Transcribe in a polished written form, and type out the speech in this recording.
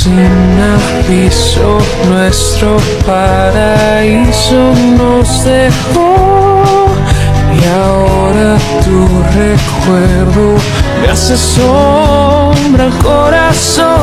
sin aviso, nuestro paraíso nos dejó. Y ahora tu recuerdo me hace sombra al corazón.